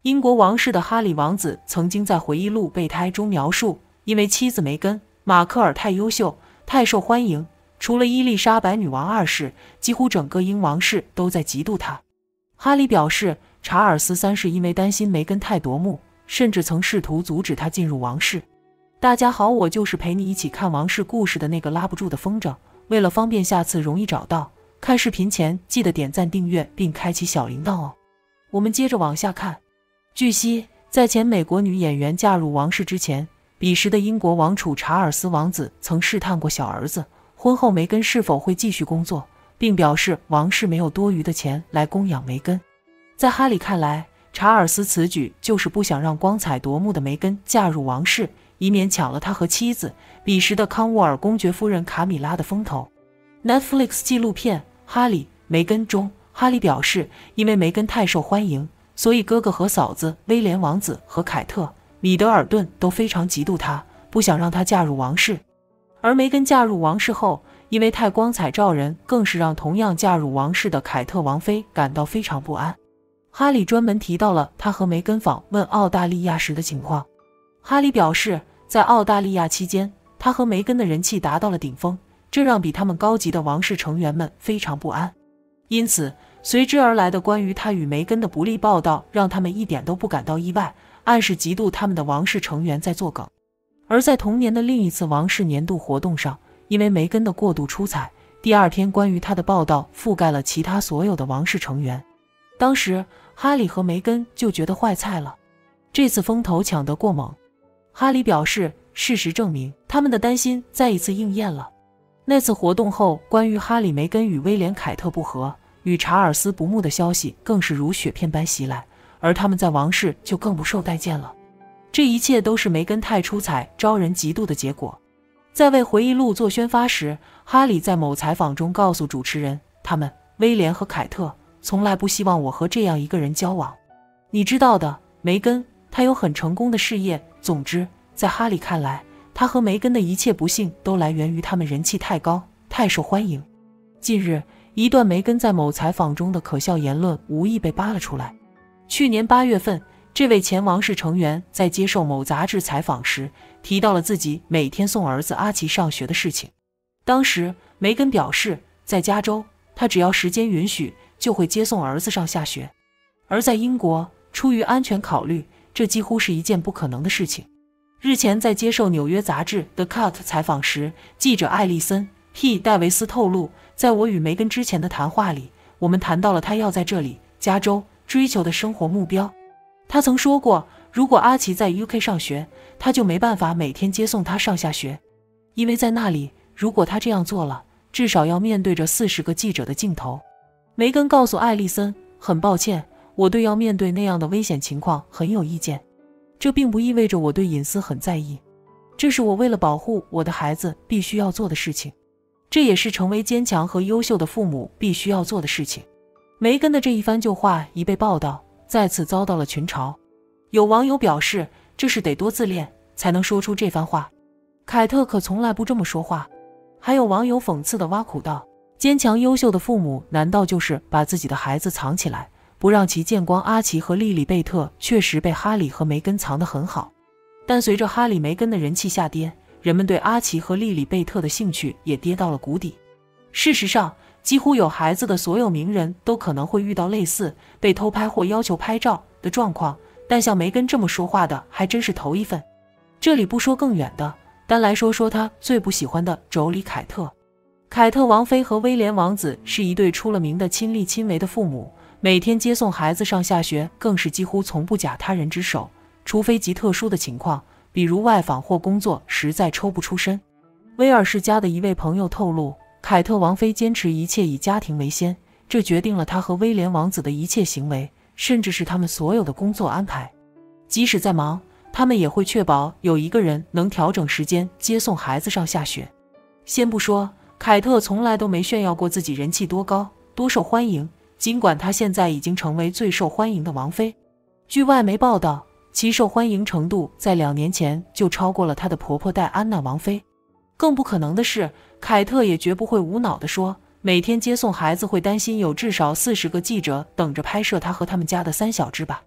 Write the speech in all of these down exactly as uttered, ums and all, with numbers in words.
英国王室的哈里王子曾经在回忆录《备胎》中描述，因为妻子梅根·马克尔太优秀、太受欢迎，除了伊丽莎白女王二世，几乎整个英王室都在嫉妒她。哈里表示，查尔斯三世因为担心梅根太夺目，甚至曾试图阻止她进入王室。大家好，我就是陪你一起看王室故事的那个拉不住的风筝。为了方便下次容易找到，看视频前记得点赞订阅并开启小铃铛哦。我们接着往下看。据悉，在前美国女演员嫁入王室之前，彼时的英国王储查尔斯王子曾试探过小儿子婚后梅根是否会继续工作，并表示王室没有多余的钱来供养梅根。在哈里看来，查尔斯此举就是不想让光彩夺目的梅根嫁入王室，以免抢了他和妻子彼时的康沃尔公爵夫人卡米拉的风头。 Netflix 纪录片《哈里、梅根》中，哈里表示，因为梅根太受欢迎，所以哥哥和嫂子威廉王子和凯特、米德尔顿都非常嫉妒她，不想让她嫁入王室。而梅根嫁入王室后，因为太光彩照人，更是让同样嫁入王室的凯特王妃感到非常不安。哈里专门提到了他和梅根访问澳大利亚时的情况。哈里表示，在澳大利亚期间，他和梅根的人气达到了顶峰，这让比他们高级的王室成员们非常不安。因此，随之而来的关于他与梅根的不利报道让他们一点都不感到意外，暗示嫉妒他们的王室成员在作梗。而在同年的另一次王室年度活动上，因为梅根的过度出彩，第二天关于他的报道覆盖了其他所有的王室成员。当时哈里和梅根就觉得坏菜了，这次风头抢得过猛。哈里表示，事实证明他们的担心再一次应验了。那次活动后，关于哈里、梅根与威廉·凯特不和、与查尔斯不睦的消息更是如雪片般袭来，而他们在王室就更不受待见了。这一切都是梅根太出彩、招人嫉妒的结果。在为回忆录做宣发时，哈里在某采访中告诉主持人，他们威廉和凯特从来不希望我和这样一个人交往。你知道的，梅根，她有很成功的事业。总之，在哈里看来，他和梅根的一切不幸都来源于他们人气太高，太受欢迎。近日，一段梅根在某采访中的可笑言论无意被扒了出来。去年八月份，这位前王室成员在接受某杂志采访时，提到了自己每天送儿子阿奇上学的事情。当时，梅根表示，在加州，他只要时间允许，就会接送儿子上下学。而在英国，出于安全考虑，这几乎是一件不可能的事情。日前在接受纽约杂志 The Cut 采访时，记者艾丽森 P 戴维斯透露，在我与梅根之前的谈话里，我们谈到了他要在这里加州追求的生活目标。他曾说过，如果阿奇在 U K 上学，他就没办法每天接送他上下学，因为在那里，如果他这样做了，至少要面对着四十个记者的镜头。梅根告诉艾丽森，很抱歉，我对要面对那样的危险情况很有意见。这并不意味着我对隐私很在意，这是我为了保护我的孩子必须要做的事情，这也是成为坚强和优秀的父母必须要做的事情。梅根的这一番旧话一被报道，再次遭到了群嘲。有网友表示，这是得多自恋才能说出这番话，凯特可从来不这么说话。还有网友讽刺地挖苦道，坚强优秀的父母难道就是把自己的孩子藏起来，不让其见光？阿奇和莉莉贝特确实被哈里和梅根藏得很好，但随着哈里梅根的人气下跌，人们对阿奇和莉莉贝特的兴趣也跌到了谷底。事实上，几乎有孩子的所有名人都可能会遇到类似被偷拍或要求拍照的状况，但像梅根这么说话的还真是头一份。这里不说更远的，单来说说他最不喜欢的妯娌凯特。凯特王妃和威廉王子是一对出了名的亲力亲为的父母，每天接送孩子上下学更是几乎从不假他人之手，除非极特殊的情况，比如外访或工作实在抽不出身。威尔士家的一位朋友透露，凯特王妃坚持一切以家庭为先，这决定了她和威廉王子的一切行为，甚至是他们所有的工作安排。即使再忙，他们也会确保有一个人能调整时间接送孩子上下学。先不说凯特从来都没炫耀过自己人气多高多受欢迎，尽管她现在已经成为最受欢迎的王妃。据外媒报道，其受欢迎程度在两年前就超过了她的婆婆戴安娜王妃。更不可能的是，凯特也绝不会无脑地说，每天接送孩子会担心有至少四十个记者等着拍摄她和他们家的三小只吧。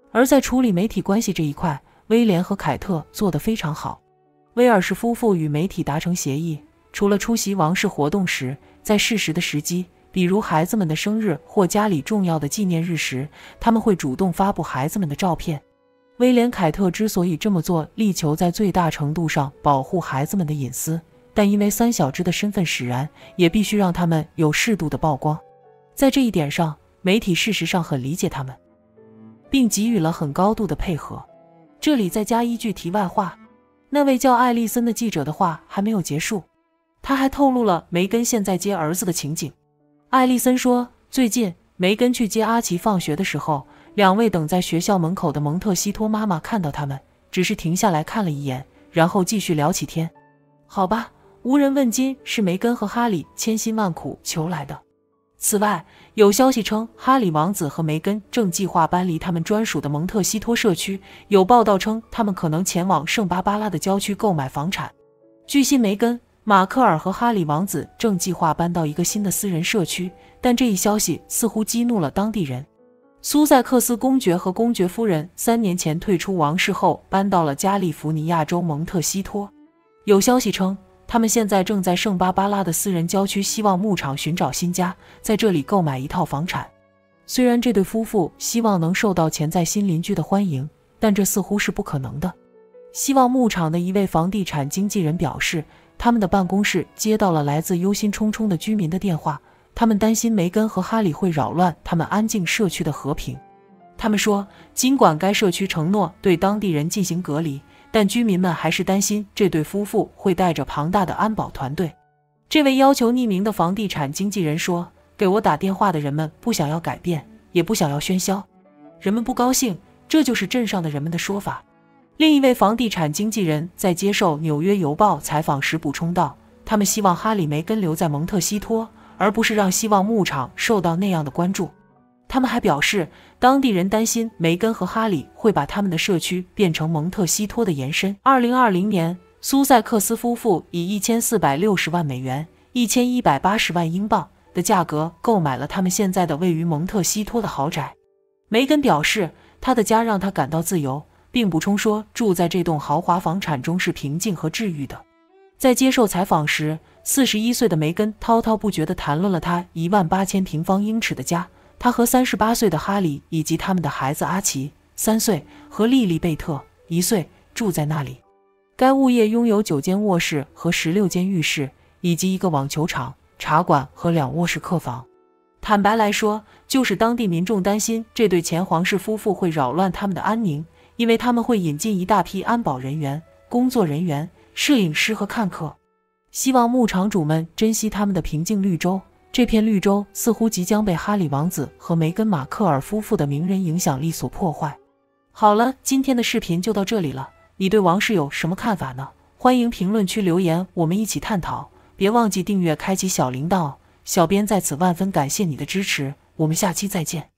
而在处理媒体关系这一块，威廉和凯特做得非常好。威尔士夫妇与媒体达成协议，除了出席王室活动时，在适时的时机，比如孩子们的生日或家里重要的纪念日时，他们会主动发布孩子们的照片。威廉·凯特之所以这么做，力求在最大程度上保护孩子们的隐私，但因为三小只的身份使然，也必须让他们有适度的曝光。在这一点上，媒体事实上很理解他们，并给予了很高度的配合。这里再加一句题外话，那位叫艾丽森的记者的话还没有结束，他还透露了梅根现在接儿子的情景。艾丽森说，最近梅根去接阿奇放学的时候，两位等在学校门口的蒙特西托妈妈看到他们，只是停下来看了一眼，然后继续聊起天。好吧，无人问津是梅根和哈里千辛万苦求来的。此外，有消息称哈里王子和梅根正计划搬离他们专属的蒙特西托社区，有报道称他们可能前往圣巴巴拉的郊区购买房产。据悉，梅根、马克尔和哈里王子正计划搬到一个新的私人社区，但这一消息似乎激怒了当地人。苏塞克斯公爵和公爵夫人三年前退出王室后，搬到了加利福尼亚州蒙特西托。有消息称，他们现在正在圣巴巴拉的私人郊区希望牧场寻找新家，在这里购买一套房产。虽然这对夫妇希望能受到潜在新邻居的欢迎，但这似乎是不可能的。希望牧场的一位房地产经纪人表示，他们的办公室接到了来自忧心忡忡的居民的电话，他们担心梅根和哈里会扰乱他们安静社区的和平。他们说，尽管该社区承诺对当地人进行隔离，但居民们还是担心这对夫妇会带着庞大的安保团队。这位要求匿名的房地产经纪人说，给我打电话的人们不想要改变，也不想要喧嚣，人们不高兴，这就是镇上的人们的说法。另一位房地产经纪人在接受《纽约邮报》采访时补充道，他们希望哈里梅根留在蒙特西托，而不是让希望牧场受到那样的关注。他们还表示，当地人担心梅根和哈里会把他们的社区变成蒙特西托的延伸。二零二零年，苏塞克斯夫妇以一千四百六十万美元、一千一百八十万英镑的价格购买了他们现在的位于蒙特西托的豪宅。梅根表示，他的家让他感到自由，并补充说，住在这栋豪华房产中是平静和治愈的。在接受采访时，四十一岁的梅根滔滔不绝地谈论了他一万八千平方英尺的家，他和三十八岁的哈里以及他们的孩子阿奇三岁和莉莉贝特一岁住在那里。该物业拥有九间卧室和十六间浴室，以及一个网球场、茶馆和两卧室客房。坦白来说，就是当地民众担心这对前皇室夫妇会扰乱他们的安宁，因为他们会引进一大批安保人员、工作人员、摄影师和看客。希望牧场主们珍惜他们的平静绿洲，这片绿洲似乎即将被哈里王子和梅根·马克尔夫妇的名人影响力所破坏。好了，今天的视频就到这里了，你对王室有什么看法呢？欢迎评论区留言，我们一起探讨。别忘记订阅，开启小铃铛哦。小编在此万分感谢你的支持，我们下期再见。